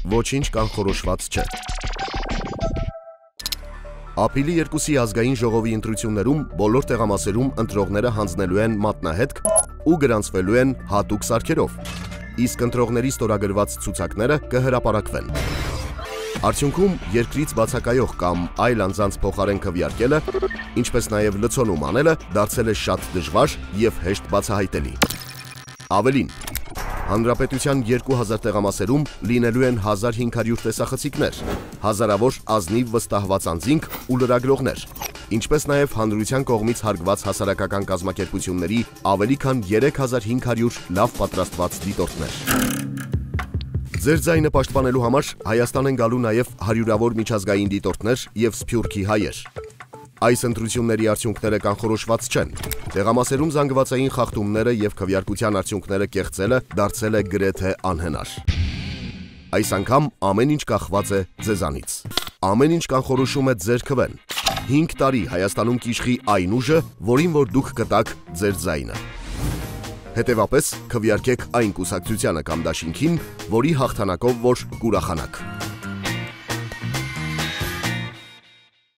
ոչինչ կանխորոշված չէ։ Ապրիլի 2-ի ազգային ժողովի ընտրություններում բոլոր տեղամասերում ընտրողները հանձնելու են մատնահետք ու գրանցվելու են հատուկ սարքերով, իսկ ընտրողների ստորագրված ցուցակները կհրապարակվեն։ Արդյունքում երկրից բացակայող կամ այլ անձանց փոխարեն քվեարկելը, ինչպես նաև լցոնում անելը դարձել է շատ դժվար և հեշտ բացահայտելի։ Ավելին, Հանրապետության 2000 տեղամասերում լինելու են 1500 տեսախցիկներ, հազարավոր ազնիվ վստահված անձինք ու լրագրողներ, ինչպես նաև հանրության կողմից հարգված հասարակական կազմակերպությունների ավելի քան 3500 լավ պատրաստված դիտորդներ։ Ձեր ձայնը պաշտպանելու համար Հայաստան են գալու նաև հարյուրավոր միջազգային դիտորդներ և սփյուռքի հայեր։ Այս ընտրությունների արդյունքները կանխորոշված չեն։ Տեղամասերում զանգվածային խախտումները և քվեարկության արդյունքները կեղծելը դարձել է գրեթե անհնար։ Այս անգամ ամեն ինչ կախված է ձեզանից։ Ամեն ինչ կանխորոշում է ձեր քվեն։ 5 տարի Հայաստանում կիշխի այն ուժը, որին որ դուք կտաք ձեր ձայնը։ Հետևապես, քվեարկեք այն կուսակցությանը կամ դաշինքին, որի հաղթանակով որ կուրախանաք։